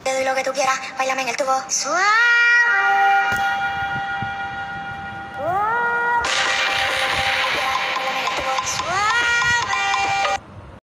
Te doy lo que tú quieras, bailame en el tubo. Suave.